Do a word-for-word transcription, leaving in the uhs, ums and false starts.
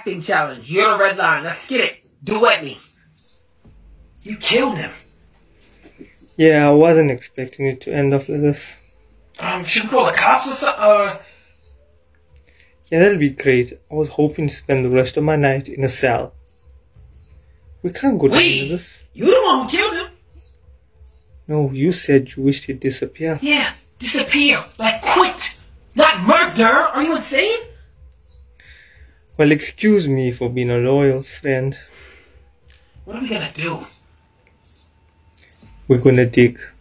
acting challenge. You're the red line. Let's get it. Duet me. You killed him. Yeah, I wasn't expecting it to end off like this. Um, should we call the cops or something? Uh... Yeah, that'll be great. I was hoping to spend the rest of my night in a cell. We can't go down to this. You the one who killed him. No, you said you wished he'd disappear. Yeah, disappear. Like quit. Not murder. Are you insane? Well, excuse me for being a loyal friend. What are we gonna do? We're gonna dig.